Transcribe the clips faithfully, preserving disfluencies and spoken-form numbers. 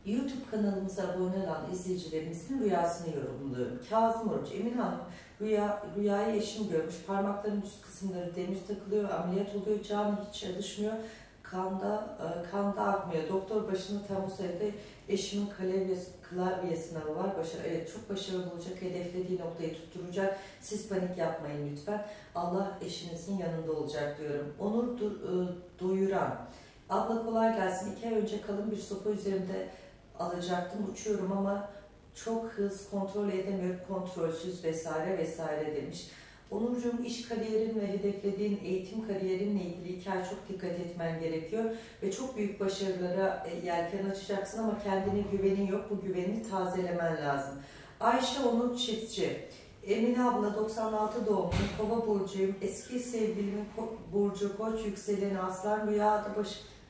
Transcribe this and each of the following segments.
YouTube kanalımıza abone olan izleyicilerimizin rüyasını yorumluyorum. Kazım Oruç, Emine Hanım rüya, rüyayı eşim görmüş. Parmakların üst kısımları demir takılıyor, ameliyat oluyor, canı hiç çalışmıyor. Kanda, kanda akmıyor. Doktor başında Temmuz ayında eşimin klavye, klavye sınavı var. Başarı, evet, çok başarılı olacak. Hedeflediği noktayı tutturacak. Siz panik yapmayın lütfen. Allah eşinizin yanında olacak diyorum. Onur du, Doyuran. Abla kolay gelsin. İki ay önce kalın bir sopa üzerimde alacaktım. Uçuyorum ama çok hız kontrol edemiyorum. Kontrolsüz vesaire vesaire demiş. Onurcuğum, iş kariyerin ve hedeflediğin eğitim kariyerinle ilgili iki ay çok dikkat etmen gerekiyor. Ve çok büyük başarılara yelken açacaksın ama kendine güvenin yok. Bu güvenini tazelemen lazım. Ayşe Onur Çiftçi. Emine abla doksan altı doğumluyum. Kova burcuyum. Eski sevgilimin burcu Koç, yükseleni Aslan, rüyada baş...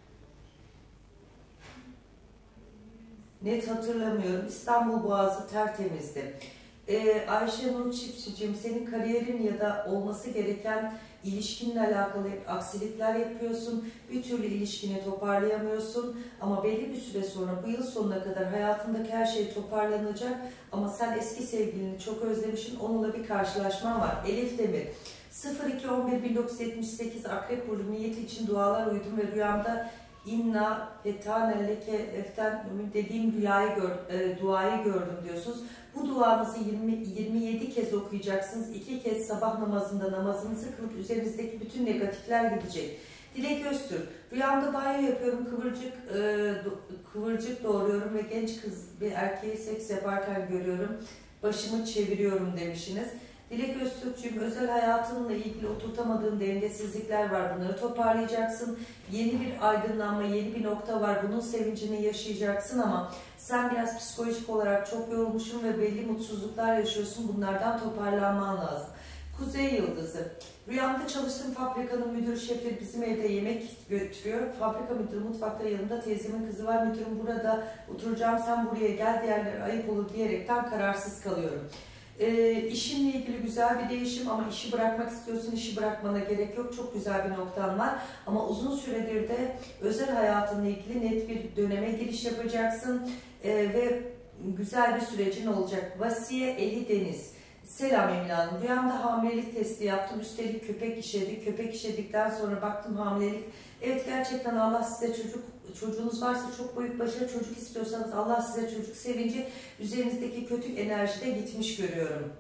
Net hatırlamıyorum. İstanbul Boğazı tertemizdi. Ee, Ayşe Nur Çiftçiciğim, senin kariyerin ya da olması gereken ilişkinle alakalı hep aksilikler yapıyorsun. Bir türlü ilişkini toparlayamıyorsun. Ama belli bir süre sonra, bu yıl sonuna kadar hayatındaki her şey toparlanacak. Ama sen eski sevgilini çok özlemişsin. Onunla bir karşılaşman var. Elif Demir. sıfır iki on bir bin dokuz yüz yetmiş sekiz Akrep Burcu niyeti için dualar uydum ve rüyamda İnna fetanelleke eften dediğim rüyayı gör, e, duayı gördüm diyorsunuz. Bu duanızı yirmi, yirmi yedi kez okuyacaksınız. iki kez sabah namazında namazınızı kılıp üzerinizdeki bütün negatifler gidecek. Dilek Öztürk. Rüyamda banyo yapıyorum, kıvırcık e, do, kıvırcık doğuruyorum ve genç kız bir erkeği seks yaparken görüyorum. Başımı çeviriyorum demişsiniz. Dilek Öztürk'cüğüm, özel hayatınla ilgili oturtamadığın dengesizlikler var. Bunları toparlayacaksın. Yeni bir aydınlanma, yeni bir nokta var. Bunun sevincini yaşayacaksın ama sen biraz psikolojik olarak çok yorulmuşsun ve belli mutsuzluklar yaşıyorsun. Bunlardan toparlanman lazım. Kuzey Yıldızı. Rüyamda çalıştığım fabrikanın müdür şefi bizim evde yemek götürüyor. Fabrika müdürü mutfakta, yanımda teyzemin kızı var. Müdürüm burada oturacağım, sen buraya gel, diğerleri ayıp olur diyerekten kararsız kalıyorum. E, işinle ilgili güzel bir değişim ama işi bırakmak istiyorsun, işi bırakmana gerek yok. Çok güzel bir noktan var ama uzun süredir de özel hayatınla ilgili net bir döneme giriş yapacaksın e, ve güzel bir sürecin olacak. Vasiye Eli Deniz. Selam Emine Hanım. Rüyamda hamilelik testi yaptım. Üstelik köpek işedi. Köpek işedikten sonra baktım hamilelik. Evet, gerçekten Allah size çocuk, çocuğunuz varsa çok büyük başarı, çocuk istiyorsanız Allah size çocuk sevinci, üzerinizdeki kötü enerji de gitmiş görüyorum.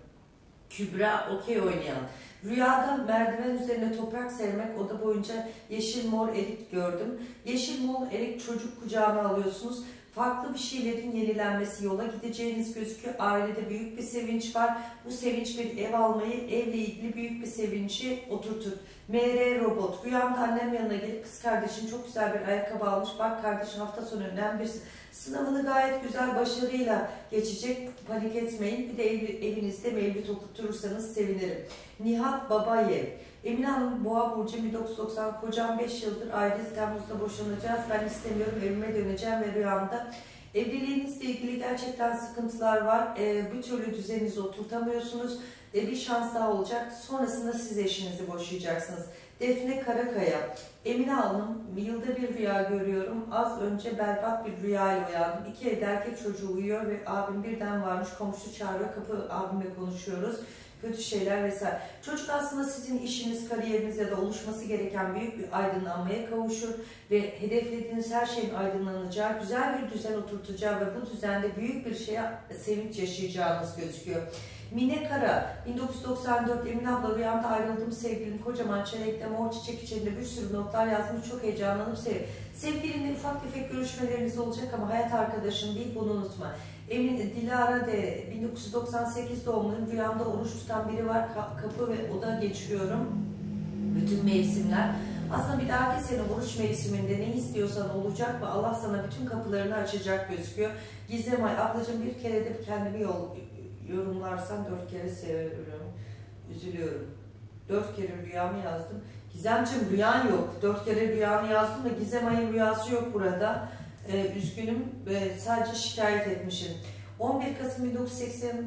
Kübra okey oynayan. Rüyada merdiven üzerine toprak sermek, oda boyunca yeşil mor erik gördüm. Yeşil mor erik çocuk kucağına alıyorsunuz. Farklı bir şeylerin yenilenmesi, yola gideceğiniz gözüküyor. Ailede büyük bir sevinç var. Bu sevinç bir ev almayı, evle ilgili büyük bir sevinci oturtur. M R Robot. Rüyamda annem yanına gelip kız kardeşin çok güzel bir ayakkabı almış. Bak kardeşin hafta sonu önemli bir sınavını gayet güzel başarıyla geçecek. Panik etmeyin. Bir de ev, evinizde mevlüt okutturursanız sevinirim. Nihat Babayev. Emine Hanım Boğa Burcu bin dokuz yüz doksan, kocam beş yıldır ayrıyız, Temmuz'da boşanacağız, ben istemiyorum, evime döneceğim ve rüyamda evliliğinizle ilgili gerçekten sıkıntılar var, e, bir türlü düzeninizi oturtamıyorsunuz, e, bir şans daha olacak, sonrasında siz eşinizi boşayacaksınız. Defne Karakaya. Emine Hanım, yılda bir rüya görüyorum, az önce berbat bir rüyayla uyandım, iki evde erkek çocuğu uyuyor ve abim birden varmış, komşu çağırıyor, kapı abimle konuşuyoruz. Kötü şeyler vesaire. Çocuk aslında sizin işiniz, kariyeriniz ya da oluşması gereken büyük bir aydınlanmaya kavuşur ve hedeflediğiniz her şeyin aydınlanacağı, güzel bir düzen oturtacağı ve bu düzende büyük bir şeye sevinç yaşayacağınız gözüküyor. Mine Kara, bin dokuz yüz doksan dört, Emine abla rüyamda ayrıldığım sevgilim kocaman çelenekte mor çiçek içinde bir sürü notlar yazmış, çok heyecanlanıp seviyorum. Sevgilinle ufak tefek görüşmeleriniz olacak ama hayat arkadaşın değil, bunu unutma. Emine Dilara de bin dokuz yüz doksan sekiz doğumluyum. Rüyamda oruç tutan biri var. Kapı ve oda geçiriyorum. Bütün mevsimler. Aslında bir dahaki sene oruç mevsiminde ne istiyorsan olacak ve Allah sana bütün kapılarını açacak gözüküyor. Gizem Ay, ablacığım bir kere de kendimi yol, yorumlarsan dört kere seviyorum. Üzülüyorum. Dört kere rüyamı yazdım. Gizemciğim rüyan yok. Dört kere rüyanı yazdım da Gizem Ay'ın rüyası yok burada. Ee, üzgünüm, ee, sadece şikayet etmişim. on bir Kasım bin dokuz yüz seksen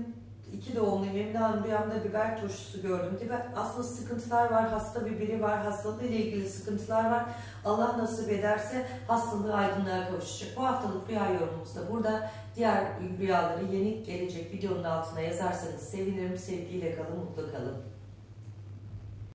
iki doğumluyum. Emine Hanım, rüyamda biber turşusu gördüm. Biber, aslında sıkıntılar var, hasta bir biri var, hastalığı ile ilgili sıkıntılar var. Allah nasip ederse hastalığı aydınlığa kavuşacak. Bu haftalık rüya yorumumuzda burada. Diğer rüyaları yeni gelecek videonun altına yazarsanız sevinirim. Sevgiyle kalın, mutlu kalın.